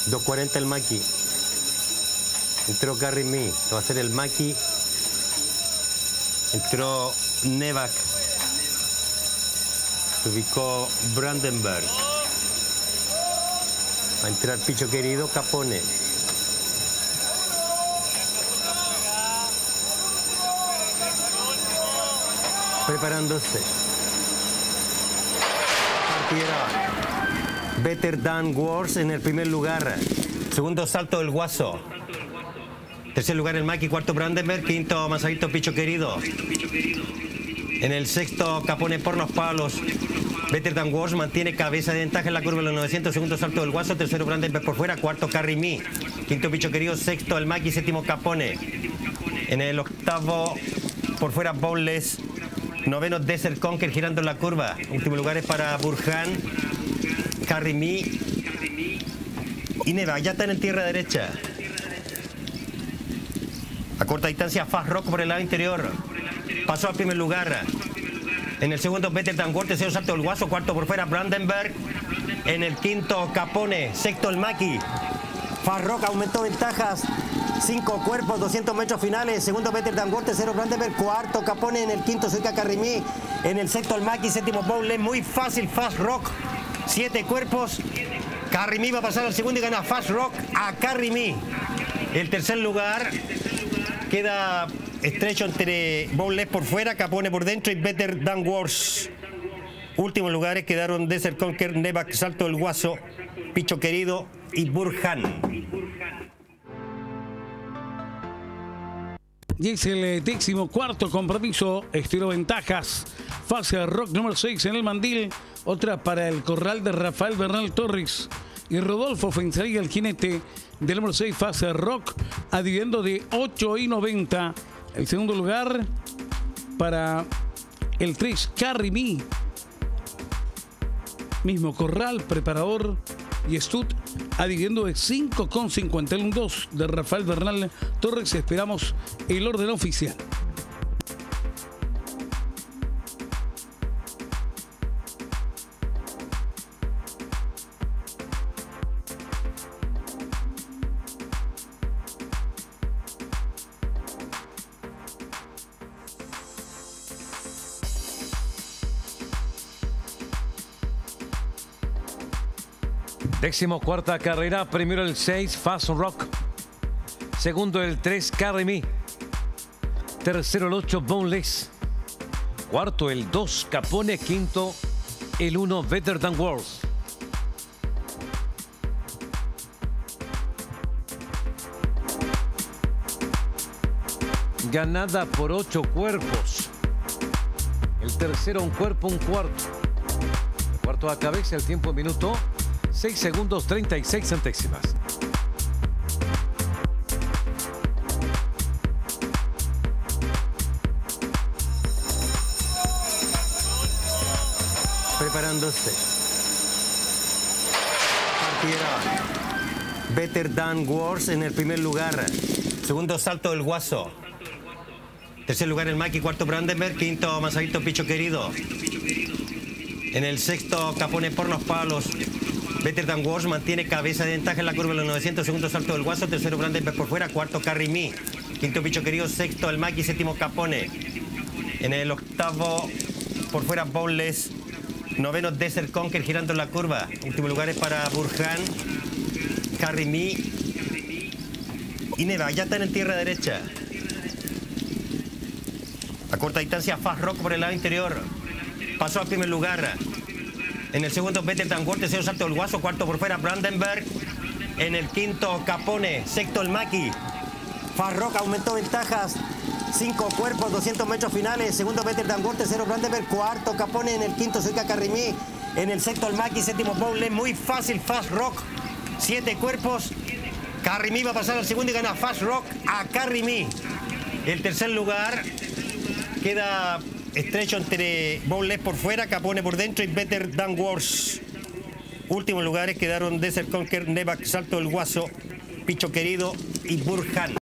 2.40 el Maki. Entró Carry Me, va a ser el Maki. Entró Nevak. Se ubicó Brandenburg. Va a entrar Picho Querido, Capone. Preparándose. Partida. Better Than Worse en el primer lugar. Segundo salto del Guaso. Tercer lugar el Maki, cuarto Brandenburg, quinto Masavito Picho Querido. En el sexto Capone por los palos. Better Than Worse mantiene cabeza de ventaja en la curva de los 900. Segundo salto del Guaso, tercero Brandenburg por fuera, cuarto Carry Me. Quinto Picho Querido, sexto el Maki, séptimo Capone. En el octavo por fuera Boneless. Noveno Desert Conquer girando en la curva. Último lugar es para Burhan, Carry Me y Neva. Ya están en tierra derecha. A corta distancia Fast Rock por el lado interior. Pasó al primer lugar. En el segundo Better Than Worse, tercero salto del Guaso, cuarto por fuera Brandenburg. En el quinto Capone, sexto el Maki. Fast Rock aumentó ventajas. 5 cuerpos, 200 metros finales. Segundo Better Than Worse, tercero Brandenburg, cuarto Capone. En el quinto Suica Carry Me. En el sexto el Maki, séptimo Bowle. Muy fácil Fast Rock. 7 cuerpos. Carry Me va a pasar al segundo y gana Fast Rock a Carry Me. El tercer lugar queda estrecho entre Bowle por fuera, Capone por dentro y Better Than Worse. Últimos lugares quedaron Desert Conquer, Nevak, Salto del Guaso, Picho Querido y Burhan. Y es el 14º compromiso, estilo ventajas, fase rock número 6 en el Mandil, otra para el corral de Rafael Bernal Torres y Rodolfo Fenzaría, el jinete del número 6, fase rock, adhiriendo de 8.90. El segundo lugar para el 3, Carry Me, mismo corral, preparador y Stud, adhiriendo de 5.50. El 2 de Rafael Bernal Torres. Esperamos el orden oficial. Decimocuarta carrera, primero el 6, Fast Rock. Segundo el 3, Carry Me. Tercero el 8, Boneless. Cuarto el 2, Capone. Quinto el 1, Better Than Worse. Ganada por 8 cuerpos. El tercero un cuerpo, un cuarto. El cuarto a cabeza, el tiempo en minuto 6 segundos 36 centésimas. Preparándose. Partida. Better Than Worse en el primer lugar. Segundo salto del Guaso. Tercer lugar el Maki, cuarto Brandenburg, quinto Masavito Picho Querido. En el sexto Capone por los palos. Better Than Worse mantiene cabeza de ventaja en la curva de los 900. Segundo salto del Guaso, tercero Brandenburg por fuera, cuarto Carry Me. Quinto Picho Querido, sexto el Maki, séptimo Capone. En el octavo por fuera Boneless. Noveno Desert Conquer girando en la curva. Último lugar es para Burhan, Carry Me y Neva. Ya están en tierra derecha. A corta distancia Fast Rock por el lado interior. Pasó al primer lugar. En el segundo Better Than Worse, tercero salto del Guaso, cuarto por fuera Brandenburg. En el quinto Capone, sexto el Maki. Fast Rock aumentó ventajas. 5 cuerpos, 200 metros finales. Segundo Better Than Worse, tercero Brandenburg, cuarto Capone. En el quinto Suica Carry Me. En el sexto el Maki, séptimo Bowle. Muy fácil Fast Rock. 7 cuerpos. Carry Me va a pasar al segundo y gana Fast Rock a Carry Me. El tercer lugar queda estrecho entre Bowle por fuera, Capone por dentro y Better Than Worse. Últimos lugares quedaron Desert Conquer, Nevak, Salto del Guaso, Picho Querido y Burhan.